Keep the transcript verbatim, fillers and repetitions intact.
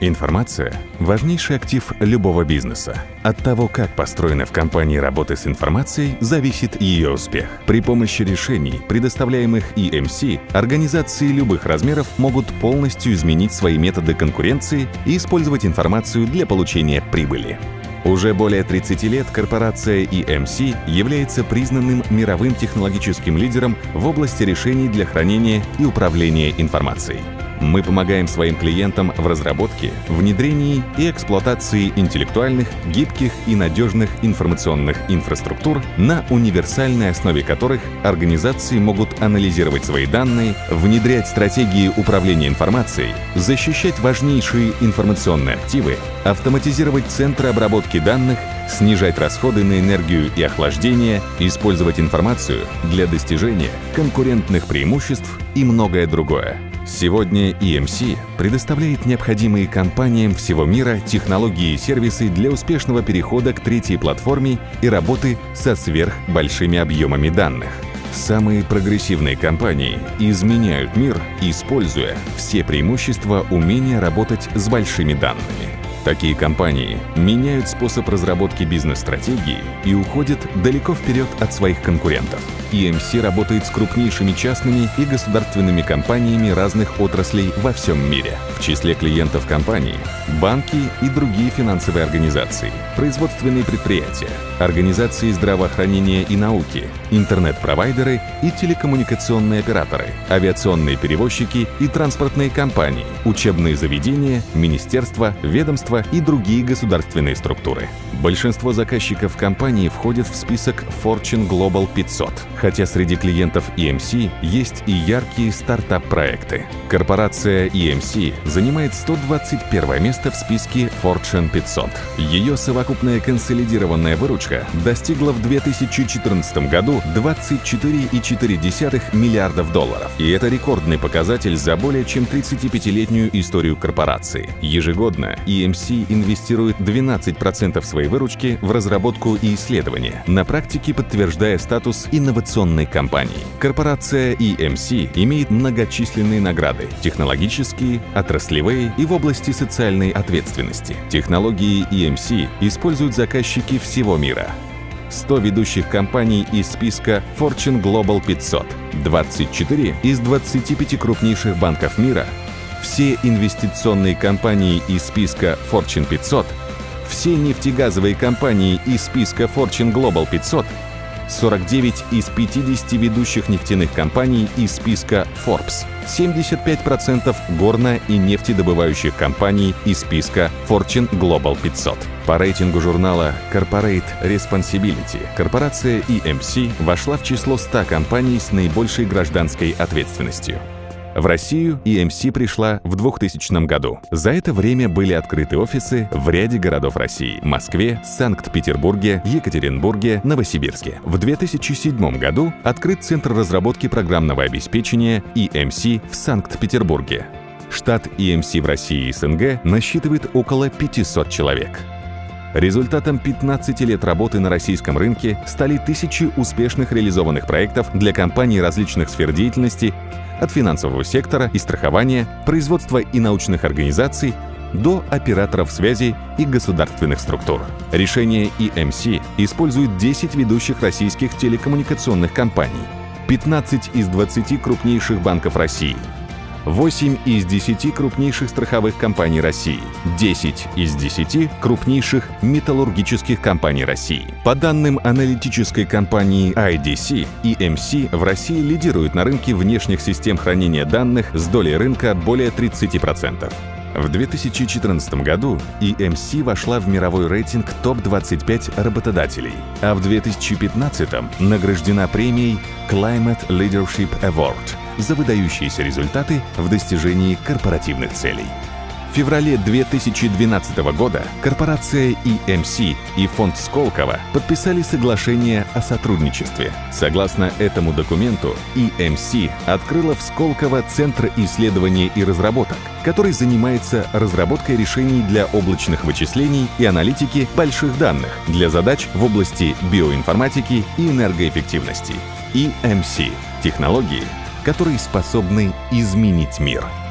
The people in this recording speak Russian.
Информация – важнейший актив любого бизнеса. От того, как построена в компании работа с информацией, зависит ее успех. При помощи решений, предоставляемых и эм си, организации любых размеров могут полностью изменить свои методы конкуренции и использовать информацию для получения прибыли. Уже более тридцати лет корпорация и эм си является признанным мировым технологическим лидером в области решений для хранения и управления информацией. Мы помогаем своим клиентам в разработке, внедрении и эксплуатации интеллектуальных, гибких и надежных информационных инфраструктур, на универсальной основе которых организации могут анализировать свои данные, внедрять стратегии управления информацией, защищать важнейшие информационные активы, автоматизировать центры обработки данных, снижать расходы на энергию и охлаждение, использовать информацию для достижения конкурентных преимуществ и многое другое. Сегодня и эм си предоставляет необходимые компаниям всего мира технологии и сервисы для успешного перехода к третьей платформе и работы со сверхбольшими объемами данных. Самые прогрессивные компании изменяют мир, используя все преимущества умения работать с большими данными. Такие компании меняют способ разработки бизнес-стратегии и уходят далеко вперед от своих конкурентов. и эм си работает с крупнейшими частными и государственными компаниями разных отраслей во всем мире. В числе клиентов компании – банки и другие финансовые организации, производственные предприятия, организации здравоохранения и науки, интернет-провайдеры и телекоммуникационные операторы, авиационные перевозчики и транспортные компании, учебные заведения, министерства, ведомства и другие государственные структуры. Большинство заказчиков компании входят в список Fortune Global пятьсот, хотя среди клиентов и эм си есть и яркие стартап-проекты. Корпорация и эм си занимает сто двадцать первое место в списке Fortune пятьсот. Ее совокупная консолидированная выручка достигла в две тысячи четырнадцатом году двадцать четыре целых четыре десятых миллиардов долларов. И это рекордный показатель за более чем тридцатипятилетнюю историю корпорации. Ежегодно и эм си инвестирует двенадцать процентов своей выручки в разработку и исследования, на практике подтверждая статус инновационной компании. Корпорация и эм си имеет многочисленные награды – технологические, отраслевые и в области социальной ответственности. Технологии и эм си используют заказчики всего мира. сто ведущих компаний из списка Fortune Global пятьсот, двадцать четыре из двадцати пяти крупнейших банков мира, все инвестиционные компании из списка Fortune пятьсот, все нефтегазовые компании из списка Fortune Global пятьсот, сорок девять из пятидесяти ведущих нефтяных компаний из списка Forbes, семьдесят пять процентов горно- и нефтедобывающих компаний из списка Fortune Global пятьсот. По рейтингу журнала Corporate Responsibility корпорация и эм си вошла в число ста компаний с наибольшей гражданской ответственностью. В Россию и эм си пришла в двухтысячном году. За это время были открыты офисы в ряде городов России – Москве, Санкт-Петербурге, Екатеринбурге, Новосибирске. В две тысячи седьмом году открыт Центр разработки программного обеспечения и эм си в Санкт-Петербурге. Штат и эм си в России и эс эн гэ насчитывает около пятисот человек. Результатом пятнадцати лет работы на российском рынке стали тысячи успешных реализованных проектов для компаний различных сфер деятельности, от финансового сектора и страхования, производства и научных организаций до операторов связи и государственных структур. Решения и эм си используют десять ведущих российских телекоммуникационных компаний, пятнадцать из двадцати крупнейших банков России, восемь из десяти крупнейших страховых компаний России, десять из десяти крупнейших металлургических компаний России. По данным аналитической компании ай ди си, и эм си в России лидирует на рынке внешних систем хранения данных с долей рынка более тридцати процентов. В две тысячи четырнадцатом году и эм си вошла в мировой рейтинг топ двадцать пять работодателей, а в две тысячи пятнадцатом награждена премией Climate Leadership Award за выдающиеся результаты в достижении корпоративных целей. В феврале две тысячи двенадцатого года корпорация и эм си и фонд Сколково подписали соглашение о сотрудничестве. Согласно этому документу, и эм си открыла в Сколково Центр исследований и разработок, который занимается разработкой решений для облачных вычислений и аналитики больших данных для задач в области биоинформатики и энергоэффективности. и эм си – технологии, которые способны изменить мир.